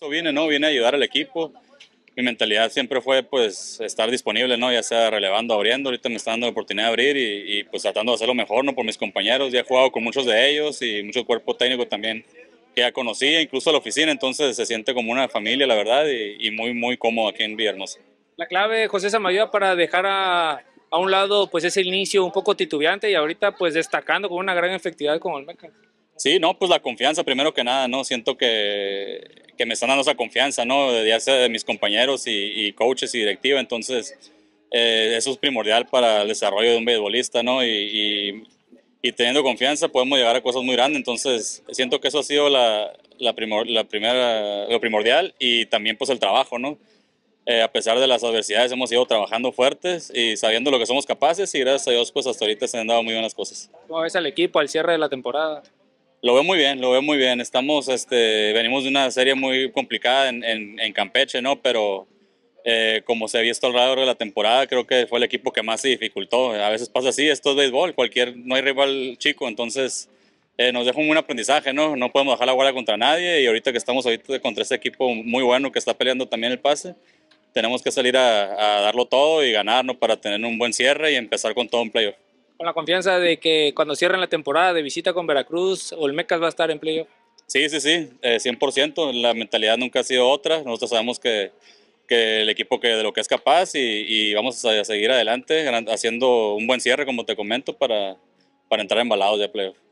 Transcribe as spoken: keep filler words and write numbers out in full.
Vine, ¿no? Vine a ayudar al equipo. Mi mentalidad siempre fue pues estar disponible, ¿no? Ya sea relevando, abriendo. Ahorita me está dando la oportunidad de abrir y, y, pues tratando de hacerlo mejor, ¿no? Por mis compañeros. Ya he jugado con muchos de ellos y mucho cuerpo técnico también que ya conocía, incluso a la oficina. Entonces se siente como una familia, la verdad, y, y muy, muy cómodo aquí en Villahermosa. La clave, José Samayoa, para dejar a, a un lado pues ese inicio un poco titubeante y ahorita pues destacando con una gran efectividad con Olmeca. Sí, no, pues la confianza primero que nada, ¿no? Siento que, que me están dando esa confianza, ¿no? Ya sea de mis compañeros y, y coaches y directiva, entonces eh, eso es primordial para el desarrollo de un beisbolista, ¿no? Y, y, y teniendo confianza podemos llegar a cosas muy grandes, entonces siento que eso ha sido la, la, primor, la primera, lo primordial y también pues el trabajo, ¿no? Eh, a pesar de las adversidades hemos ido trabajando fuertes y sabiendo lo que somos capaces y gracias a Dios pues hasta ahorita se han dado muy buenas cosas. ¿Cómo ves al equipo al cierre de la temporada? Lo veo muy bien, lo veo muy bien. Estamos, este, venimos de una serie muy complicada en, en, en Campeche, ¿no? Pero eh, como se ha visto alrededor de la temporada, creo que fue el equipo que más se dificultó. A veces pasa así, esto es béisbol, cualquier, no hay rival chico, entonces eh, nos deja un buen aprendizaje, ¿no? No podemos bajar la guardia contra nadie y ahorita que estamos ahorita contra este equipo muy bueno que está peleando también el pase, tenemos que salir a, a darlo todo y ganar, ¿no? Para tener un buen cierre y empezar con todo un playoff. Con la confianza de que cuando cierren la temporada de visita con Veracruz, Olmecas va a estar en playoff. Sí, sí, sí, eh, cien por ciento. La mentalidad nunca ha sido otra. Nosotros sabemos que, que el equipo que de lo que es capaz y, y vamos a seguir adelante haciendo un buen cierre, como te comento, para, para entrar embalados de playoff.